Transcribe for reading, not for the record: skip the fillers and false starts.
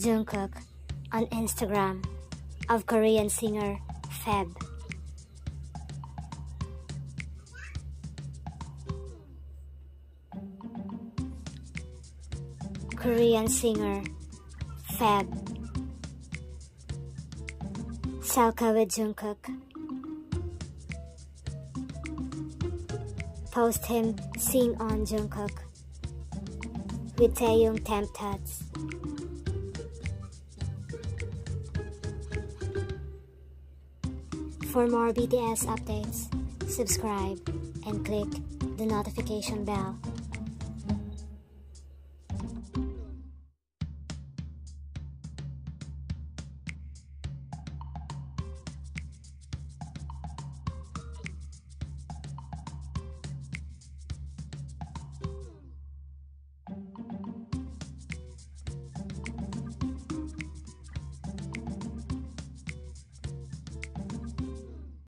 JUNGKOOK on Instagram of Korean singer Feb. Korean singer Feb. Selka with JUNGKOOK. Post him sing on JUNGKOOK with taehyung temp tats. For more BTS updates, subscribe and click the notification bell.